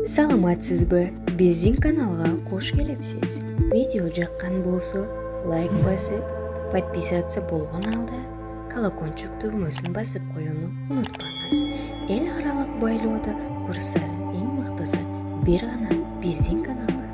Саламатсызбы? Биздин каналга кош келипсиз. Видео жаккан болсо, лайк басып, подписаться болгон алда колокольчик түгмөсүн басып коюуну унутпаңыз. Эл аралык байлоодо курстардын эң мыктысы бир гана биздин каналда.